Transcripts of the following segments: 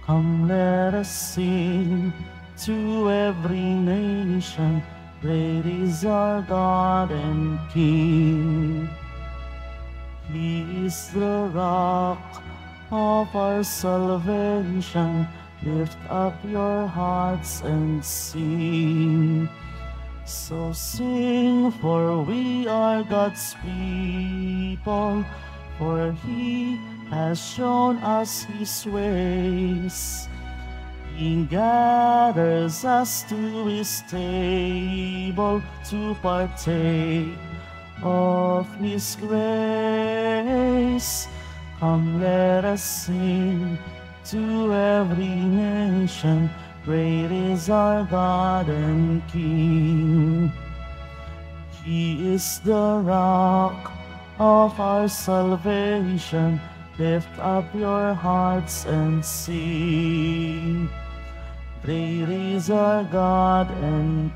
Come, let us sing to every nation. Great is our God and King. He is the rock of our salvation. Lift up your hearts and sing. So sing, for we are God's people, for He has shown us His ways. He gathers us to His table to partake of His grace. Come, let us sing to every nation. Great is our God and King. He is the rock of our salvation. Lift up your hearts and sing. Great is our God and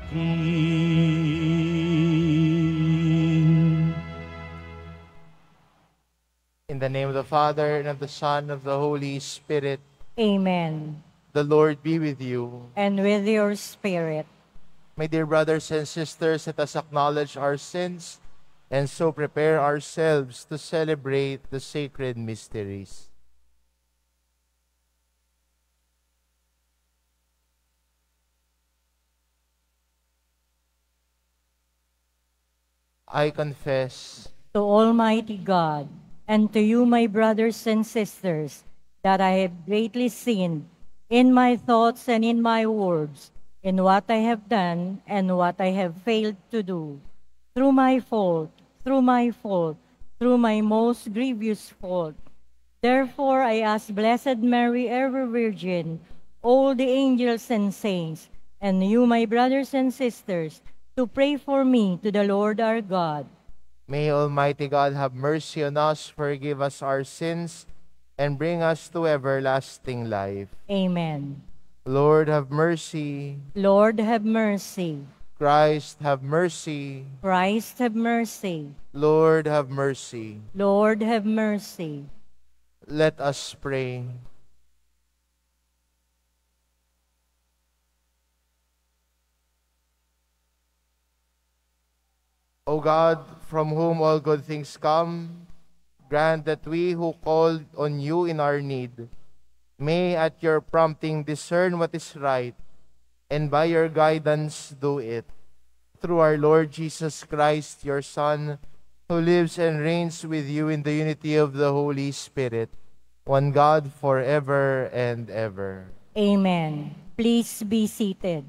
King. In the name of the Father, and of the Son, and of the Holy Spirit. Amen. The Lord be with you. And with your spirit. My dear brothers and sisters, let us acknowledge our sins and so prepare ourselves to celebrate the sacred mysteries. I confess To Almighty God, and to you, my brothers and sisters, that I have greatly sinned in my thoughts and in my words, in what I have done and what I have failed to do. Through my fault, through my most grievous fault. Therefore I ask Blessed Mary, ever Virgin, all the angels and saints, and you, my brothers and sisters, to pray for me to the Lord our God. May Almighty God have mercy on us, forgive us our sins, and bring us to everlasting life. Amen. Lord, have mercy. Lord, have mercy. Christ, have mercy. Christ, have mercy. Lord, have mercy. Lord, have mercy. Let us pray. O God, from whom all good things come, grant that we who call on you in our need may at your prompting discern what is right, and by your guidance do it. Through our Lord Jesus Christ, your Son, who lives and reigns with you in the unity of the Holy Spirit, one God forever and ever. Amen. Please be seated.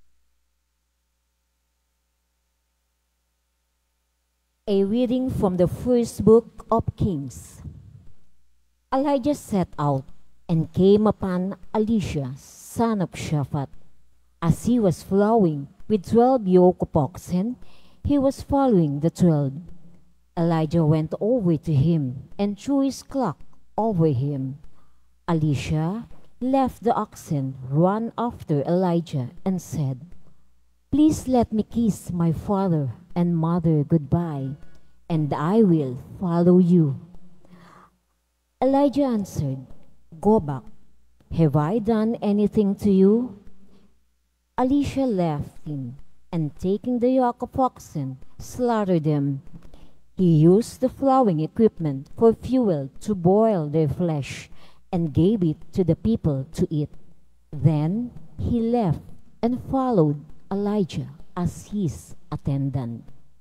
A reading from the first book of Kings. Elijah set out and came upon Elisha, son of Shaphat. As he was plowing with 12 yoke of oxen, he was following the 12. Elijah went over to him and threw his cloak over him. Elisha left the oxen, ran after Elijah, and said, "Please let me kiss my father and mother goodbye, and I will follow you." Elijah answered, "Go back. Have I done anything to you?" Elisha left him, and taking the yoke of oxen, slaughtered them. He used the plowing equipment for fuel to boil their flesh, and gave it to the people to eat. Then he left and followed Elijah as his attendant.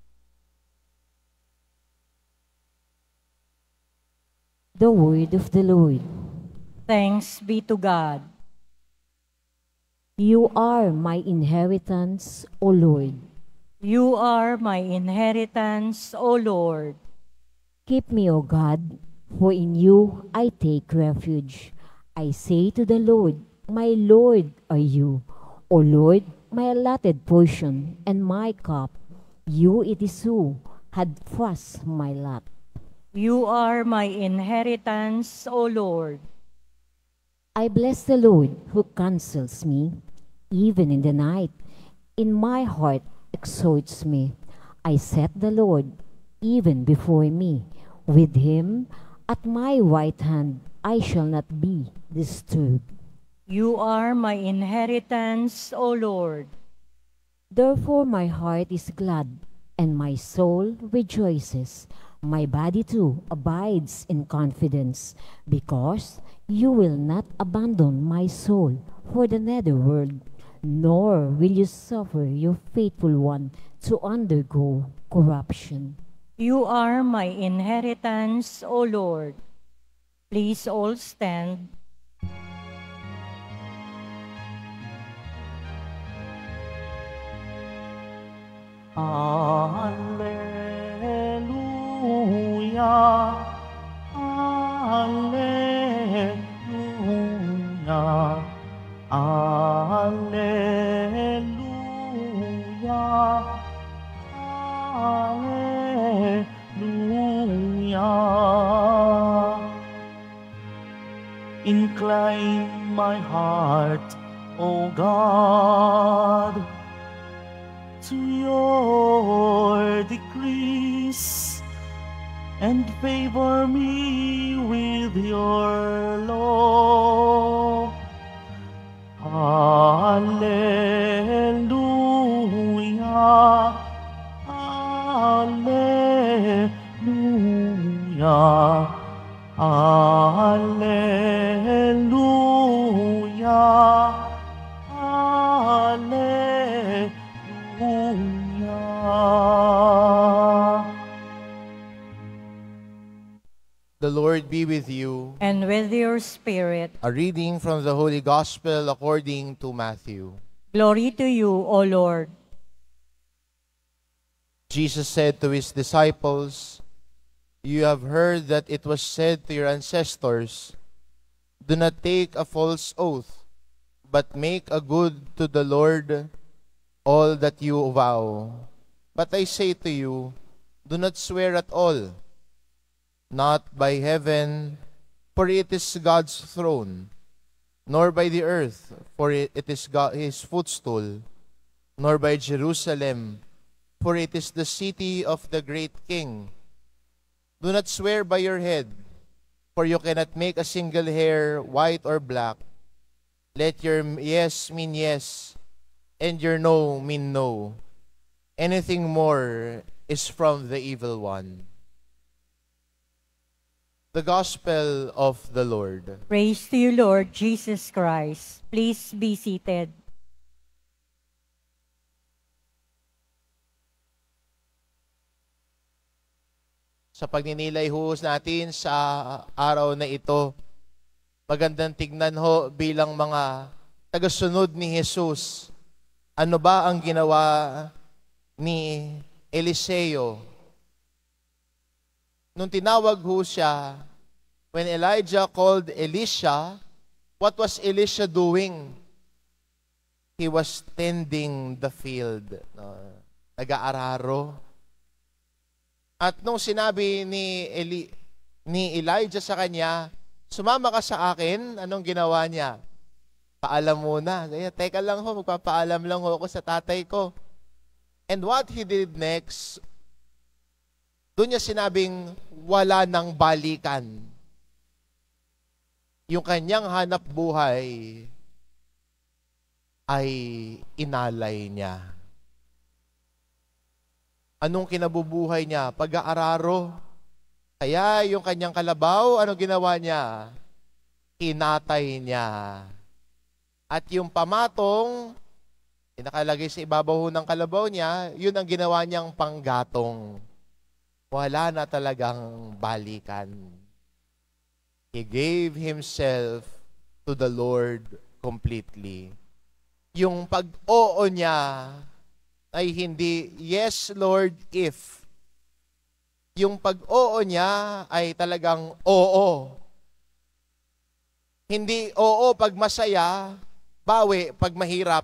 The word of the Lord. Thanks be to God. You are my inheritance, O Lord. You are my inheritance, O Lord. Keep me, O God, for in you I take refuge. I say to the Lord, my Lord are you. O Lord, my allotted portion and my cup. You it is who had thrust my lot. You are my inheritance, O Lord. I bless the Lord who counsels me, even in the night. In my heart exhorts me. I set the Lord even before me. With him at my right hand I shall not be disturbed. You are my inheritance, O Lord. Therefore my heart is glad, and my soul rejoices. My body too abides in confidence, because you will not abandon my soul for the netherworld, nor will you suffer your faithful one to undergo corruption. You are my inheritance, O Lord. Please all stand. Alleluia, Alleluia, Alleluia, Alleluia. Incline my heart, O God, to your decrees, and favor me with your law. Alleluia, Alleluia, Alleluia, Alleluia. The Lord be with you. And with your spirit. A reading from the Holy Gospel according to Matthew. Glory to you, O Lord. Jesus said to his disciples, "You have heard that it was said to your ancestors, 'Do not take a false oath, but make a good to the Lord all that you vow.' But I say to you, do not swear at all, not by heaven, for it is God's throne, nor by the earth, for it is his footstool, nor by Jerusalem, for it is the city of the great King. Do not swear by your head, for you cannot make a single hair white or black. Let your yes mean yes, and your no mean no. Anything more is from the evil one." The Gospel of the Lord. Praise to you, Lord Jesus Christ. Please be seated. Sa pagninilay ho natin sa araw na ito, magandang tignan ho bilang mga tagasunod ni Jesus. Ano ba ang ginawa ni Eliseo? Nung tinawag ho siya, when Elijah called Elisha, what was Elisha doing? He was tending the field. Nag-aararo. At nung sinabi ni Elijah sa kanya, "Sumama ka sa akin," anong ginawa niya? Paalam muna. Kaya, teka lang ho, magpapaalam lang ho ako sa tatay ko. And what he did next, doon niya sinabing wala nang balikan. Yung kanyang hanap buhay ay inalay niya. Anong kinabubuhay niya? Pag-aararo. Kaya yung kanyang kalabaw, anong ginawa niya? Kinatay niya. At yung pamatong, nakalagay sa ibabaw ng kalabaw niya, yun ang ginawa niyang panggatong. Wala na talagang balikan. He gave himself to the Lord completely. Yung pag-oo niya ay hindi, "Yes, Lord, if." Yung pag-oo niya ay talagang oo. Hindi oo pag masaya, bawi pag mahirap.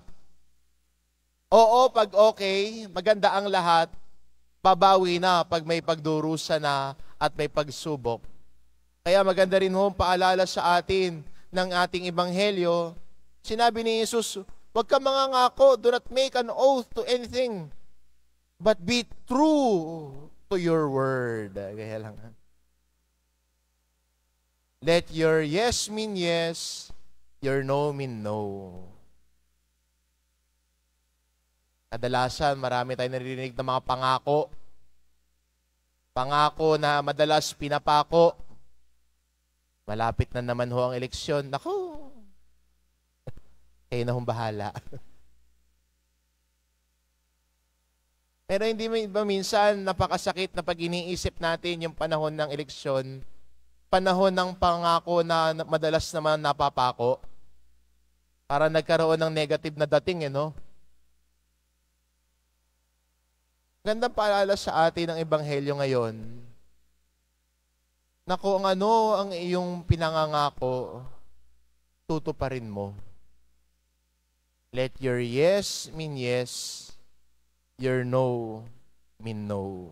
Oo pag okay, maganda ang lahat, babawi na pag may pagdurusa na at may pagsubok. Kaya maganda rin ho paalala sa atin ng ating ebanghelyo. Sinabi ni Jesus, "Huwag ka mangangako, do not make an oath to anything, but be true to your word." Kaya lang. Let your yes mean yes, Your no mean no. Kadalasan, marami tayong naririnig ng mga pangako. Pangako na madalas pinapako. Malapit na naman ho ang eleksyon. Naku, kayo na hong bahala. Pero hindi ba minsan napakasakit na pag iniisip natin yung panahon ng eleksyon, panahon ng pangako na madalas naman napapako, para nagkaroon ng negative na dating, no? Gandang paalala sa atin ng Ebanghelyo ngayon, na kung ano ang iyong pinangangako, tutuparin mo. Let your yes mean yes, your no mean no.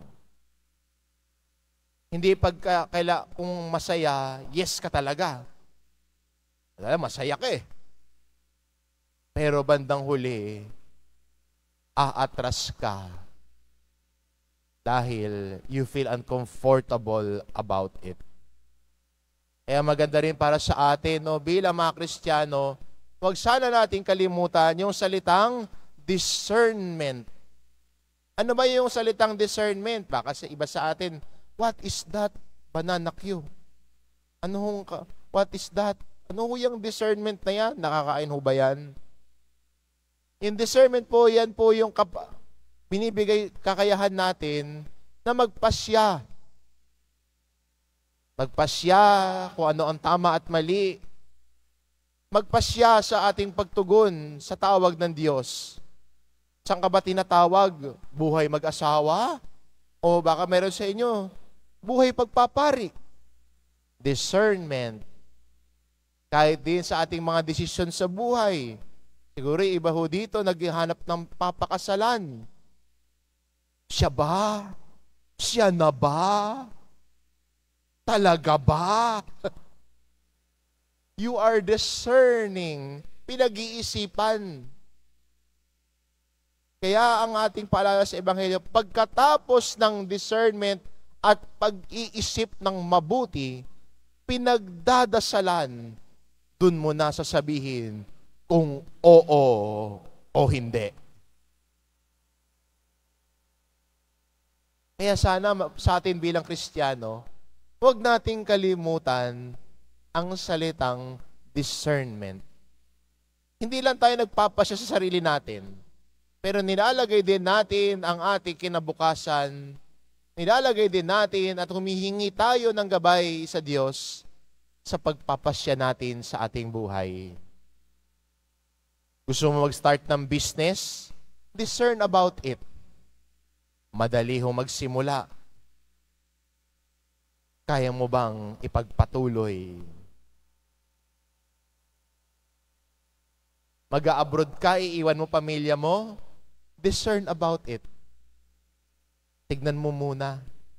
Hindi kung masaya, yes ka talaga. Masaya ka eh. Pero bandang huli, aatras ka dahil you feel uncomfortable about it. Kaya maganda rin para sa atin, no, bilang mga Kristiyano, huwag sana natin kalimutan yung salitang discernment. Ano ba yung salitang discernment? Baka sa iba sa atin, what is that banana Q? What is that? Ano yung discernment na yan? Nakakain ho ba yan? Yung discernment po, yan po yung binibigay kakayahan natin na magpasya. Magpasya kung ano ang tama at mali. Magpasya sa ating pagtugon sa tawag ng Diyos. Saan ka ba tinatawag? Buhay mag-asawa? O baka meron sa inyo, buhay pagpapari. Discernment. Kahit din sa ating mga desisyon sa buhay. Siguro iba ho dito, naghahanap ng papakasalan. Siya ba? Siya na ba? Talaga ba? You are discerning. Pinag-iisipan. Kaya ang ating paalala sa Ebanghelyo, pagkatapos ng discernment at pag-iisip ng mabuti, pinagdadasalan, dun mo na sasabihin kung oo o hindi. Kaya sana sa atin bilang Kristiyano, huwag nating kalimutan ang salitang discernment. Hindi lang tayo nagpapasya sa sarili natin, pero nilalagay din natin ang ating kinabukasan, nilalagay din natin at humihingi tayo ng gabay sa Diyos sa pagpapasya natin sa ating buhay. Gusto mo mag-start ng business? Discern about it. Madali ho magsimula. Kaya mo bang ipagpatuloy? Mag-a-abroad ka, iiwan mo pamilya mo? Discern about it. Tignan mo muna.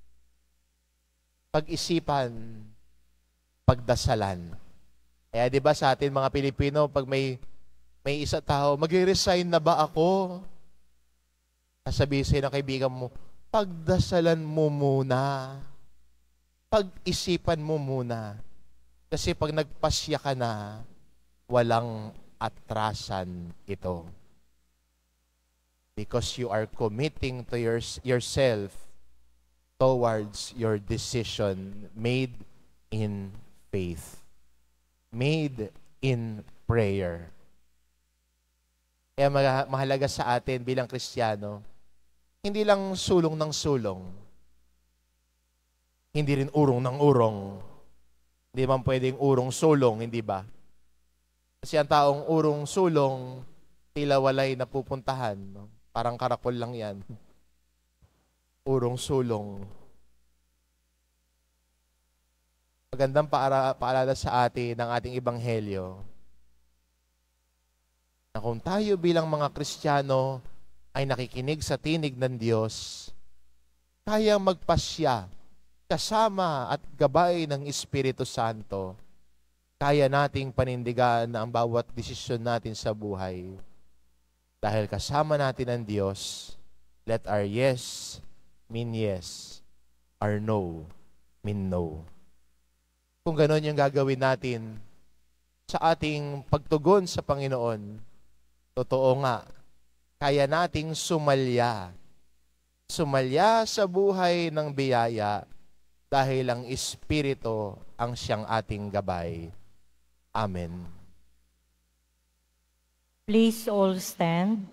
Pag-isipan, pagdasalan. Kaya 'di ba sa atin mga Pilipino, pag may isa tao, mag-resign na ba ako? Sasabihin sa'yo ng kaibigan mo, pagdasalan mo muna. Pag-isipan mo muna. Kasi pag nagpasya ka na, walang atrasan ito. Because you are committing to yourself towards your decision made in faith. Made in prayer. Kaya mahalaga sa atin bilang Kristiyano, hindi lang sulong ng sulong. Hindi rin urong ng urong. Hindi man pwedeng urong sulong, hindi ba? Kasi ang taong urong sulong, tila walay napupuntahan. No? Parang karakol lang yan. Urong sulong. Magandang paalala sa atin ng ating Ebanghelyo na kung tayo bilang mga Kristiyano ay nakikinig sa tinig ng Diyos, kayang magpasya kasama at gabay ng Espiritu Santo, kaya nating panindigan ang bawat desisyon natin sa buhay. Dahil kasama natin ang Diyos, let our yes mean yes, our no mean no. Kung gano'n yung gagawin natin, sa ating pagtugon sa Panginoon. Totoo nga, kaya nating sumalya. Sumalya sa buhay ng biyaya dahil ang Espiritu ang siyang ating gabay. Amen. Please all stand.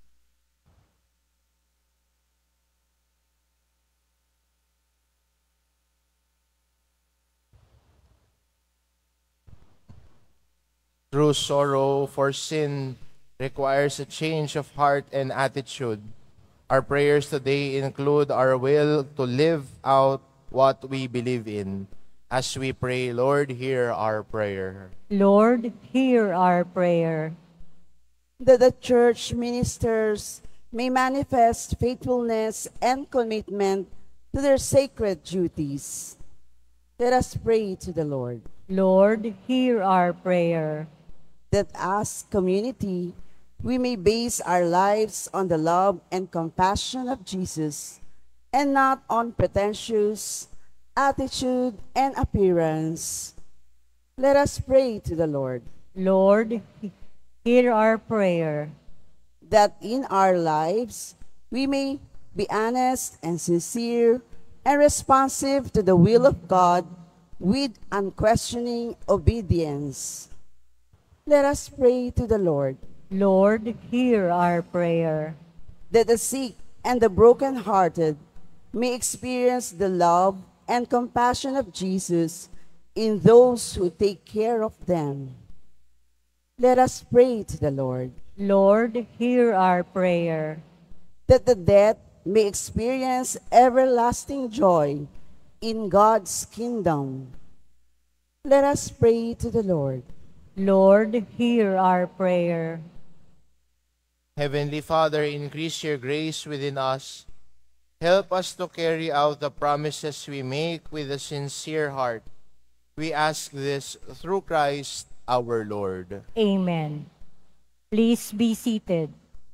True sorrow for sin requires a change of heart and attitude. Our prayers today include our will to live out what we believe in. As we pray, Lord, hear our prayer. Lord, hear our prayer. That the church ministers may manifest faithfulness and commitment to their sacred duties. Let us pray to the Lord. Lord, hear our prayer. That as community, we may base our lives on the love and compassion of Jesus and not on pretentious attitude and appearance. Let us pray to the Lord. Lord, hear our prayer. That in our lives, we may be honest and sincere and responsive to the will of God with unquestioning obedience. Let us pray to the Lord. Lord, hear our prayer. That the sick and the brokenhearted may experience the love and compassion of Jesus in those who take care of them. Let us pray to the Lord. Lord, hear our prayer. That the dead may experience everlasting joy in God's kingdom. Let us pray to the Lord. Lord, hear our prayer. Heavenly Father, increase your grace within us. Help us to carry out the promises we make with a sincere heart. We ask this through Christ our Lord. Amen. Please be seated.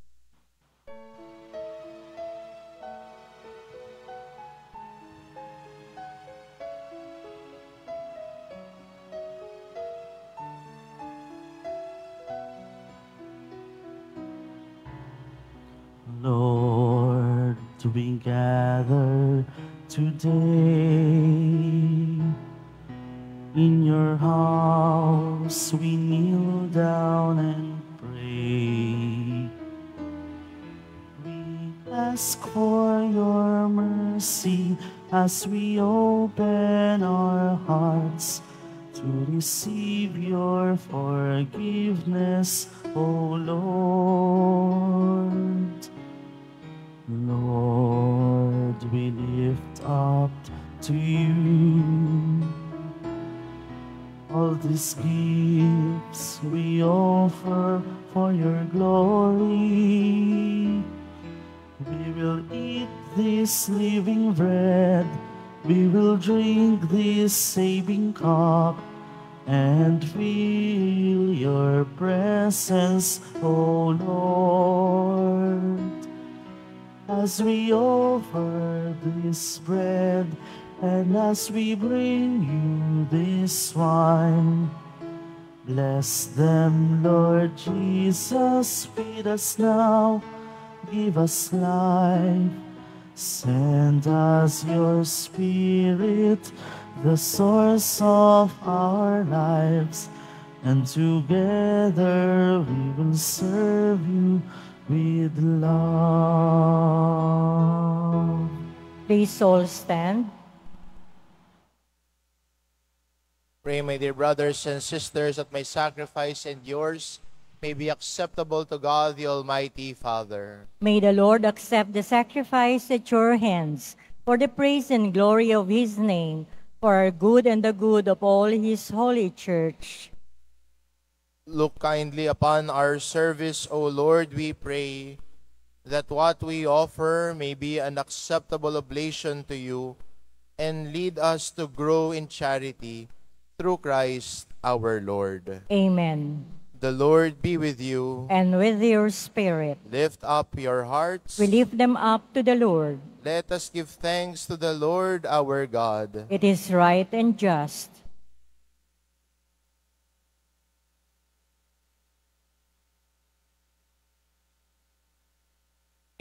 Lord, we gather today. In your house we kneel down and pray. We ask for your mercy as we open our hearts to receive your forgiveness, O Lord. Lord, we lift up to you all these gifts we offer for your glory. We will eat this living bread, we will drink this saving cup, and feel your presence, O Lord. As we offer this bread, and as we bring you this wine, bless them, Lord Jesus, feed us now, give us life. Send us your Spirit, the source of our lives, and together we will serve you with love. Please all stand. Pray, my dear brothers and sisters, that my sacrifice and yours may be acceptable to God, the Almighty Father. May the Lord accept the sacrifice at your hands for the praise and glory of his name, for our good and the good of all his holy church. Look kindly upon our service, O Lord, we pray, that what we offer may be an acceptable oblation to you, and lead us to grow in charity through Christ our Lord. Amen. The Lord be with you. And with your spirit, Lift up your hearts. we lift them up to the Lord. Let us give thanks to the Lord our God. It is right and just.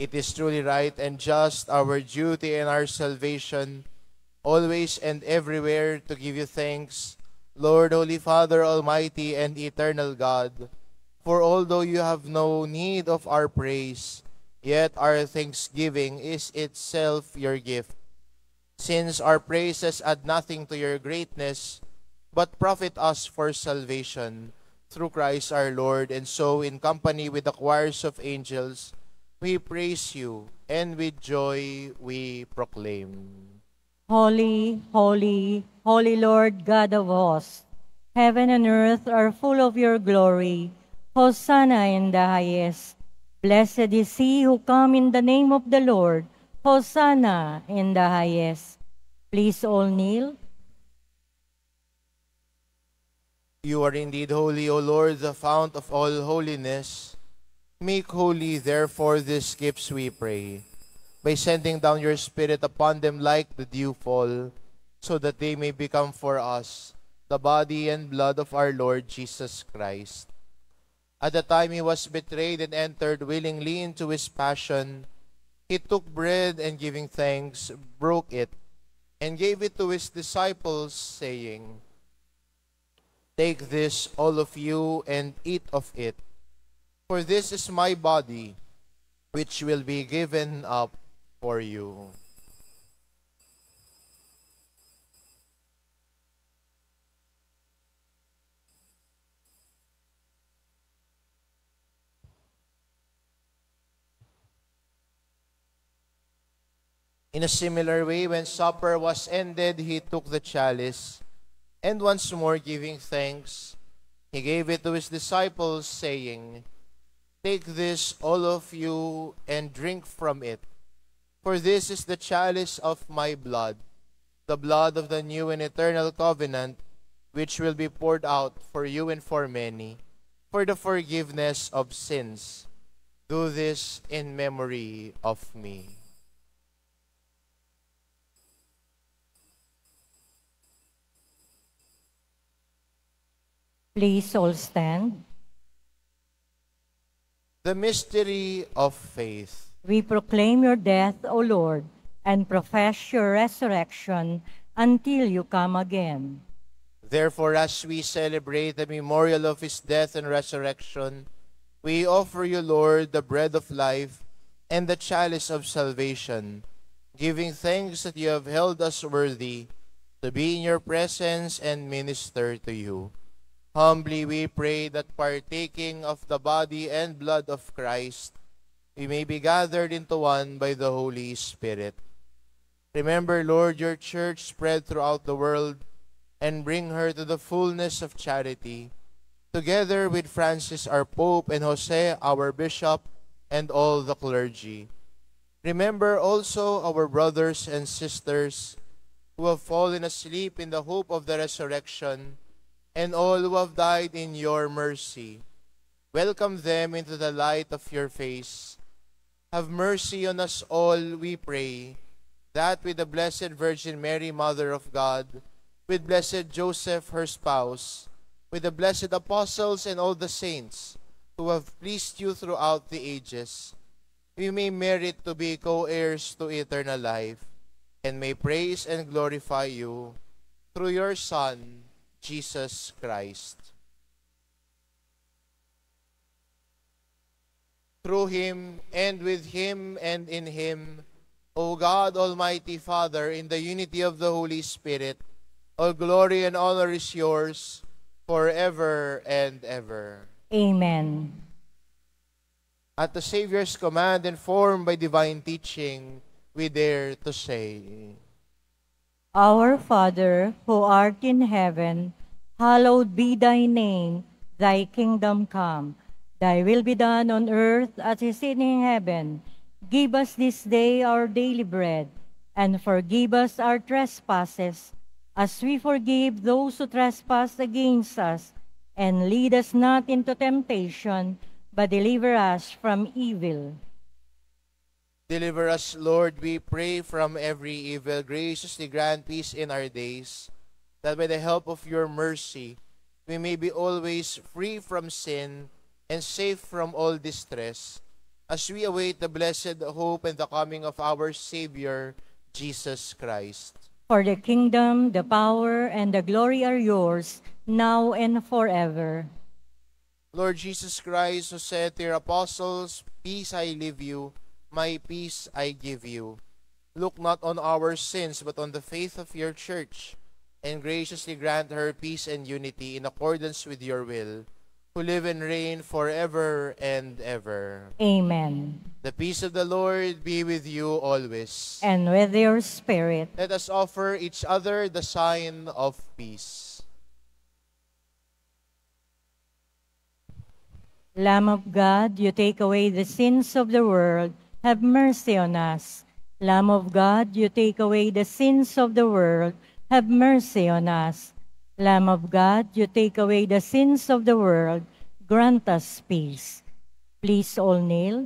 It is truly right and just, our duty and our salvation, always and everywhere to give you thanks, Lord, Holy Father, Almighty and Eternal God. For although you have no need of our praise, yet our thanksgiving is itself your gift. Since our praises add nothing to your greatness, but profit us for salvation through Christ our Lord, and so in company with the choirs of angels, we praise you, and with joy we proclaim. Holy, holy, holy Lord God of hosts, heaven and earth are full of your glory. Hosanna in the highest. Blessed is he who come in the name of the Lord. Hosanna in the highest. Please all kneel. You are indeed holy, O Lord, the fount of all holiness. Make holy, therefore, these gifts, we pray, by sending down your Spirit upon them like the dewfall, so that they may become for us the body and blood of our Lord Jesus Christ. At the time he was betrayed and entered willingly into his passion, he took bread and giving thanks, broke it, and gave it to his disciples, saying, "Take this, all of you, and eat of it, for this is my body, which will be given up for you." In a similar way, when supper was ended, he took the chalice, and once more giving thanks, he gave it to his disciples, saying, "Take this, all of you, and drink from it, for this is the chalice of my blood, the blood of the new and eternal covenant, which will be poured out for you and for many, for the forgiveness of sins. Do this in memory of me." Please all stand. The mystery of faith. We proclaim your death, O Lord, and profess your resurrection until you come again. Therefore, as we celebrate the memorial of his death and resurrection, we offer you, Lord, the bread of life and the chalice of salvation, giving thanks that you have held us worthy to be in your presence and minister to you. Humbly we pray that partaking of the body and blood of Christ, we may be gathered into one by the Holy Spirit. Remember, Lord, your church spread throughout the world, and bring her to the fullness of charity, together with Francis our Pope and Jose our Bishop and all the clergy. Remember also our brothers and sisters who have fallen asleep in the hope of the resurrection, and all who have died in your mercy. Welcome them into the light of your face. Have mercy on us all, we pray, that with the Blessed Virgin Mary, Mother of God, with Blessed Joseph, her spouse, with the blessed apostles and all the saints who have pleased you throughout the ages, we may merit to be co-heirs to eternal life, and may praise and glorify you through your Son, Jesus Christ. Through him, and with him, and in him, O God, Almighty Father, in the unity of the Holy Spirit, all glory and honor is yours forever and ever. Amen. At the Savior's command, informed by divine teaching, we dare to say, Our Father, who art in heaven, hallowed be thy name. Thy kingdom come. Thy will be done on earth as it is in heaven. Give us this day our daily bread, and forgive us our trespasses, as we forgive those who trespass against us. And lead us not into temptation, but deliver us from evil. Deliver us, Lord, we pray, from every evil. Graciously grant peace in our days, that by the help of your mercy, we may be always free from sin and safe from all distress, as we await the blessed hope and the coming of our Savior, Jesus Christ. For the kingdom, the power, and the glory are yours, now and forever. Lord Jesus Christ, who said to your apostles, "Peace I leave you, my peace I give you," look not on our sins, but on the faith of your church, and graciously grant her peace and unity in accordance with your will, who live and reign forever and ever. Amen. The peace of the Lord be with you always. And with your spirit. Let us offer each other the sign of peace. Lamb of God, you take away the sins of the world, have mercy on us. Lamb of God, you take away the sins of the world, have mercy on us. Lamb of God, you take away the sins of the world, grant us peace. Please all kneel.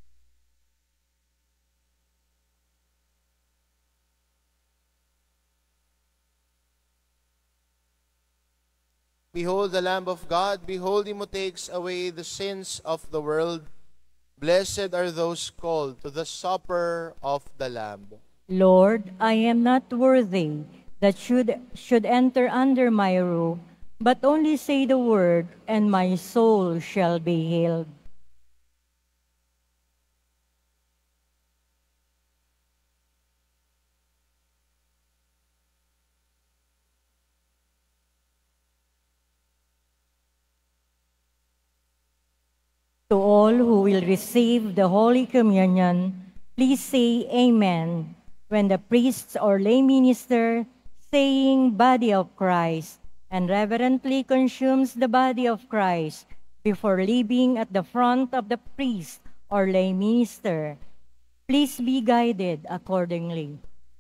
Behold the Lamb of God, behold him who takes away the sins of the world. Blessed are those called to the supper of the Lamb. Lord, I am not worthy that should enter under my roof, but only say the word, and my soul shall be healed. To all who will receive the Holy Communion, please say Amen when the priest or lay minister, saying Body of Christ, and reverently consumes the body of Christ before leaving at the front of the priest or lay minister. Please be guided accordingly.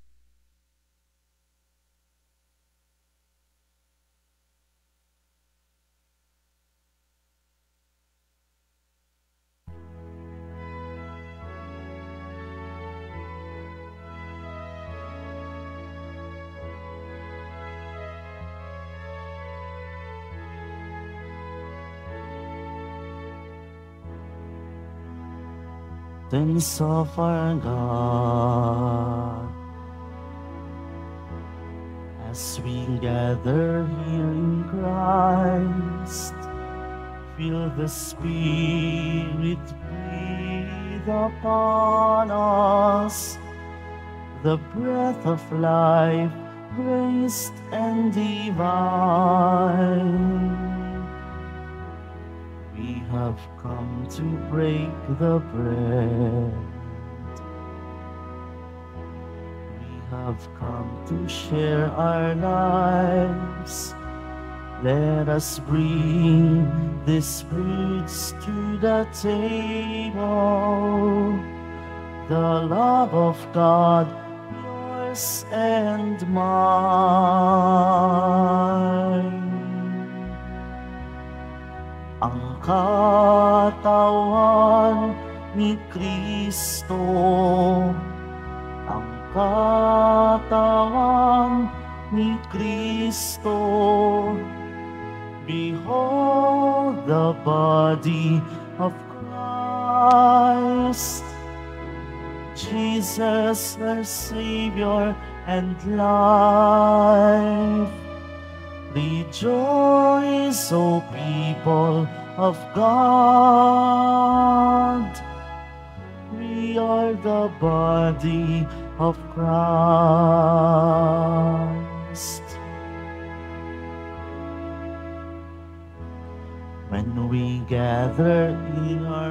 Things of our God, as we gather here in Christ, feel the Spirit breathe upon us, the breath of life, graced and divine. We have come to break the bread. We have come to share our lives. Let us bring these fruits to the table. The love of God, yours and mine. Ang katawan ni Kristo, ang katawan ni Kristo. Behold the body of Christ, Jesus our Savior and life. Rejoice, O people of God, we are the body of Christ. When we gather in our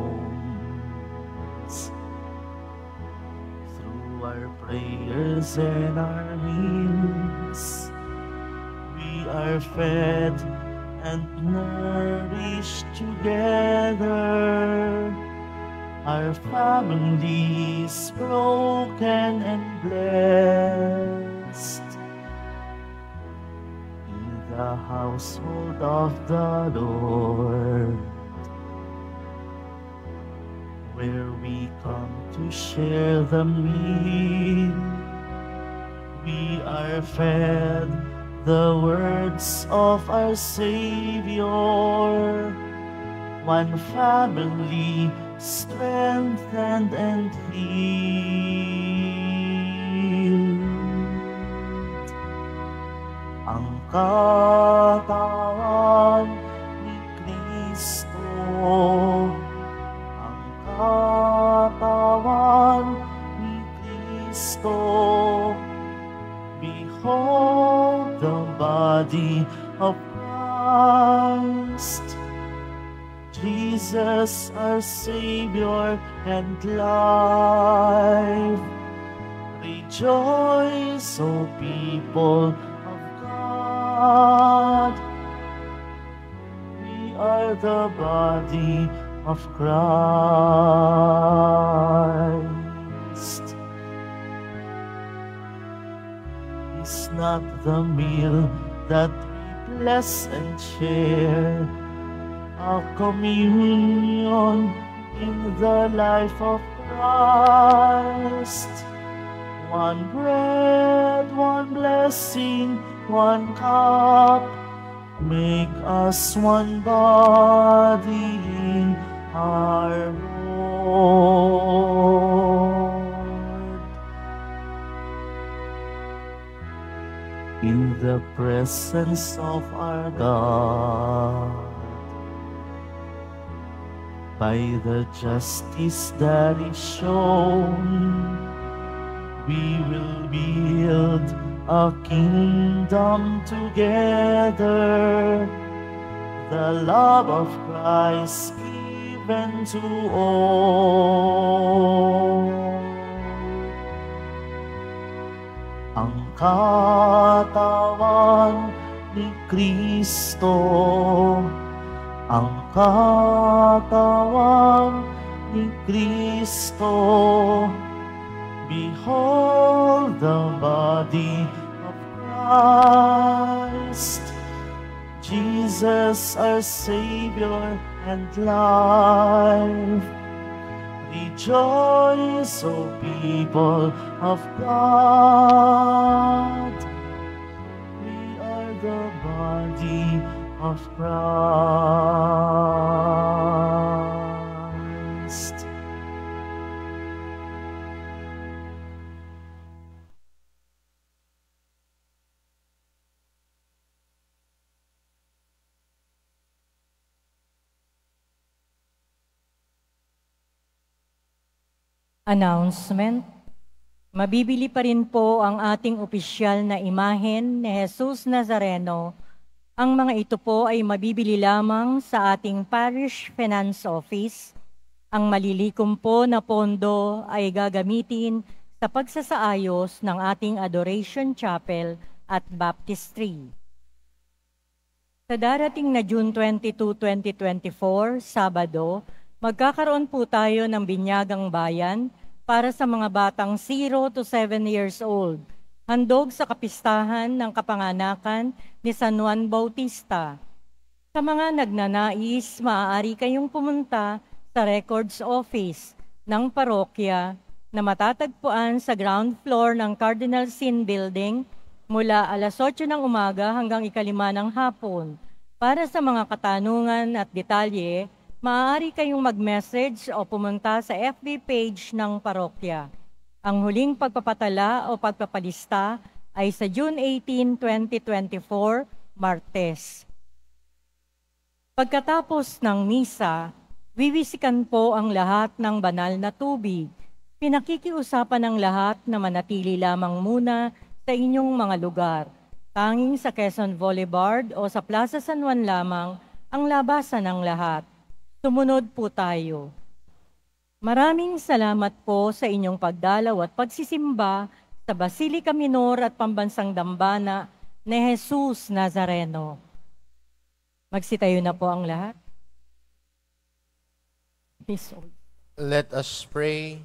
homes, through our prayers and our meals, we are fed and nourished together. Our families broken and blessed. In the household of the Lord, where we come to share the meal, we are fed the words of our Savior, one family strengthened and healed. Ang katawan ni Kristo, ang katawan ni Kristo. Behold the body of Christ, Jesus our Savior and life. Rejoice, O people of God, we are the body of Christ. Is not the meal that we bless and share, a communion in the life of Christ. One bread, one blessing, one cup, make us one body in our Lord. In the presence of our God, by the justice that is shown, we will build a kingdom together, the love of Christ given to all. Ang katawan ni Kristo, ang katawan ni Kristo. Behold the body of Christ, Jesus our Savior and life. Rejoice, O people of God, we are the body of Christ. Announcement. Mabibili pa rin po ang ating opisyal na imahen ni Jesus Nazareno. Ang mga ito po ay mabibili lamang sa ating Parish Finance Office. Ang malilikom po na pondo ay gagamitin sa pagsasaayos ng ating Adoration Chapel at Baptistry. Sa darating na June 22, 2024, Sabado, magkakaroon po tayo ng binyagang bayan para sa mga batang 0 to 7 years old, handog sa kapistahan ng kapanganakan ni San Juan Bautista. Sa mga nagnanais, maaari kayong pumunta sa Records Office ng parokya na matatagpuan sa ground floor ng Cardinal Sin Building mula alas 8 ng umaga hanggang 5 ng hapon. Para sa mga katanungan at detalye, maaari kayong mag-message o pumunta sa FB page ng parokya. Ang huling pagpapatala o pagpapalista ay sa June 18, 2024, Martes. Pagkatapos ng misa, wiwisikan po ang lahat ng banal na tubig. Pinakikiusapan ng lahat na manatili lamang muna sa inyong mga lugar. Tanging sa Quezon Boulevard o sa Plaza San Juan lamang ang labasan ng lahat. Sumunod po tayo. Maraming salamat po sa inyong pagdalaw at pagsisimba sa Basilica Minor at Pambansang Dambana ni Jesus Nazareno. Magsitayo na po ang lahat. Please hold. Let us pray.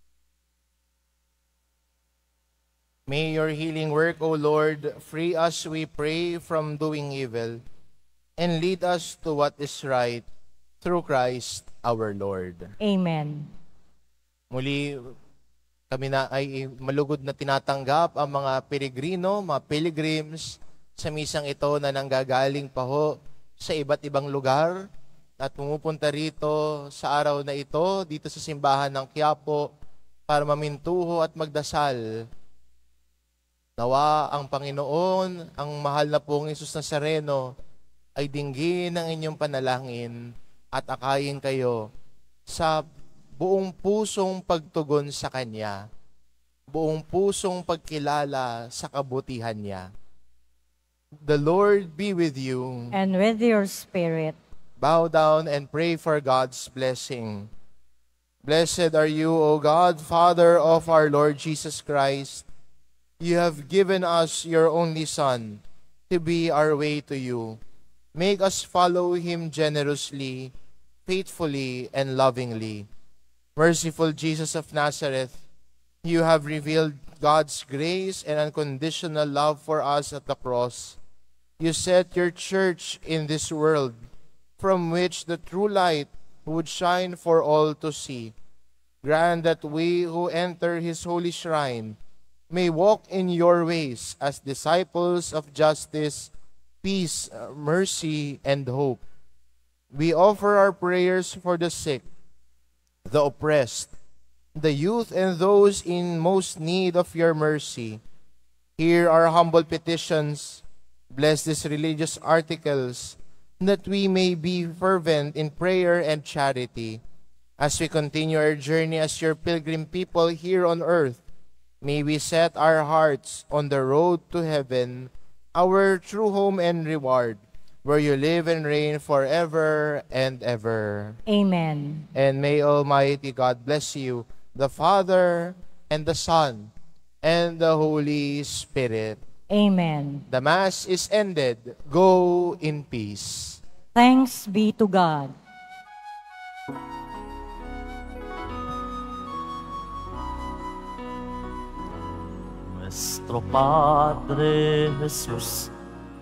May your healing work, O Lord, free us, we pray, from doing evil, and lead us to what is right, through Christ our Lord. Amen. Muli, kami na ay malugod na tinatanggap ang mga peregrino, mga pilgrims sa misang ito na nanggagaling pa ho sa iba't ibang lugar at pumupunta rito sa araw na ito, dito sa simbahan ng Quiapo, para mamintuho at magdasal. Nawa ang Panginoon, ang mahal na pong Hesus Nazareno, ay dinggin ng inyong panalangin at akayin kayo sa buong pusong pagtugon sa Kanya, buong pusong pagkilala sa kabutihan niya. The Lord be with you. And with your spirit. Bow down and pray for God's blessing. Blessed are you, O God, Father of our Lord Jesus Christ. You have given us your only Son to be our way to you. Make us follow him generously, faithfully, and lovingly. Merciful Jesus of Nazareth, you have revealed God's grace and unconditional love for us at the cross. You set your church in this world, from which the true light would shine for all to see. Grant that we who enter his holy shrine may walk in your ways as disciples of justice, peace, mercy, and hope. We offer our prayers for the sick, the oppressed, the youth, and those in most need of your mercy. Hear our humble petitions. Bless these religious articles, that we may be fervent in prayer and charity. As we continue our journey as your pilgrim people here on earth, may we set our hearts on the road to heaven, our true home and reward, where you live and reign forever and ever. Amen. And may Almighty God bless you, the Father, and the Son, and the Holy Spirit. Amen. The Mass is ended. Go in peace. Thanks be to God. Nuestro Padre Jesus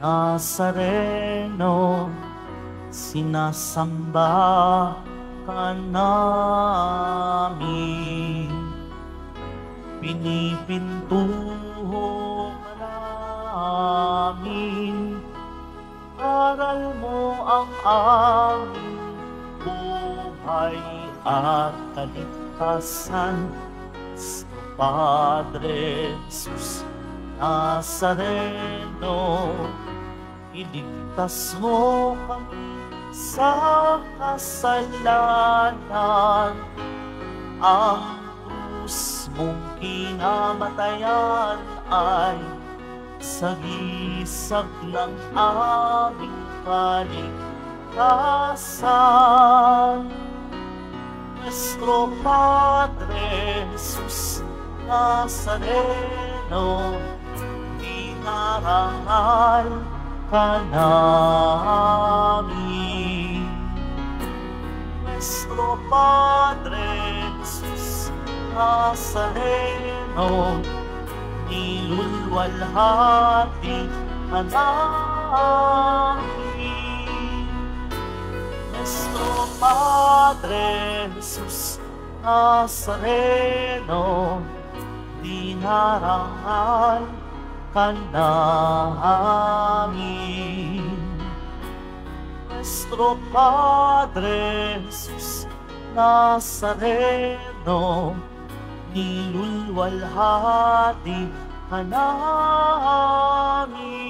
Nazareno, sinasamba ka namin. Pinipintuho ka namin. Aral mo ang aming buhay at kaligtasan. Padre Jesus Nazareno, iligtas mo kami sa kasalanan. Ang krus mong kinamatayan ay sagisag ng aming kaligtasan. Nuestro Padre Jesus Nazareno, dinarangal ka namin. Nuestro Padre Jesus Nazareno, nilulwalhati ka namin. Nuestro Padre Jesus Nazareno, dinarangal ka namin. Nuestro Padre Jesus Nazareno, nilulwalhati ka namin.